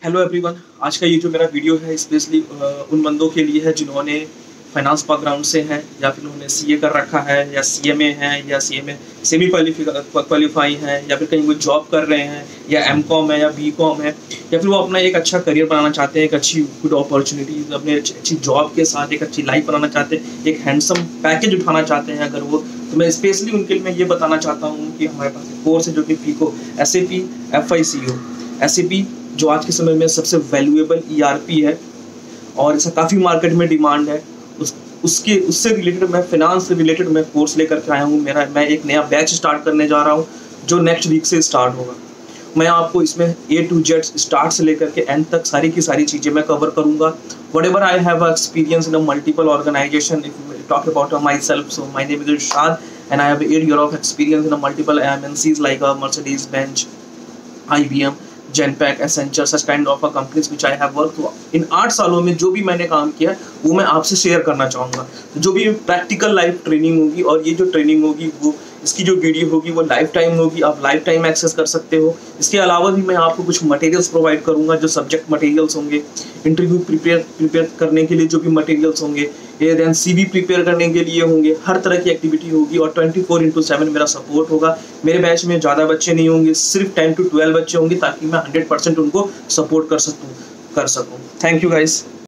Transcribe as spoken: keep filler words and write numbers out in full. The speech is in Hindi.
Hello everyone. आज का ये जो मेरा वीडियो है स्पेशली उन बंदों के लिए है जिन्होंने फाइनेंस बैकग्राउंड से हैं या फिर उन्होंने सीए कर रखा है या सीएमए है या सीएमए सेमी क्वालिफाई है या फिर कहीं वो जॉब कर रहे हैं या एमकॉम है या बीकॉम है या फिर वो अपना एक अच्छा करियर बनाना चाहते हैं, एक अच्छी गुड अपॉर्चुनिटीज अपने अच्छी जॉब के साथ एक अच्छी लाइफ बनाना चाहते हैं, एक हैंडसम पैकेज उठाना चाहते हैं अगर वो, तो मैं स्पेशली उनके लिए मैं ये बताना चाहता हूँ कि हमारे पास एक कोर्स है जो कि FICO S A P F I C O S A P जो आज के समय में सबसे वैल्यूएबल ई आर पी है और इसका काफ़ी मार्केट में डिमांड है। उस उसके उससे रिलेटेड मैं फाइनेंस से रिलेटेड मैं कोर्स लेकर के आया हूँ। मेरा मैं एक नया बैच स्टार्ट करने जा रहा हूँ जो नेक्स्ट वीक से स्टार्ट होगा। मैं आपको इसमें ए टू जेड स्टार्ट से लेकर के एंड तक सारी की सारी चीज़ें मैं कवर करूँगा। Whatever I have experience in a multiple organisation, if talk about myself, so my name is Irshad and I have eight year of experience in a multiple M N Cs like Mercedes Benz, I B M, Genpact, Accenture, such kind of companies which I have worked through। इन आठ सालों में जो भी मैंने काम किया वो मैं आपसे शेयर करना चाहूँगा। तो जो भी प्रैक्टिकल लाइफ ट्रेनिंग होगी और ये जो ट्रेनिंग होगी वो इसकी जो वीडियो होगी वो लाइफ टाइम होगी, आप लाइफ टाइम एक्सेस कर सकते हो। इसके अलावा भी मैं आपको कुछ मटेरियल्स प्रोवाइड करूँगा जो सब्जेक्ट मटेरियल्स होंगे, इंटरव्यू प्रिपेयर प्रिपेयर करने के लिए जो भी मटेरियल्स होंगे, ये देन सी वी प्रिपेयर करने के लिए होंगे, हर तरह की एक्टिविटी होगी और ट्वेंटी फोर इंटू सेवन मेरा सपोर्ट होगा। मेरे बैच में ज़्यादा बच्चे नहीं होंगे, सिर्फ टेन टू ट्वेल्व बच्चे होंगे ताकि मैं हंड्रेड परसेंट उनको सपोर्ट कर सकूँ कर सकूँ थैंक यू गाइस।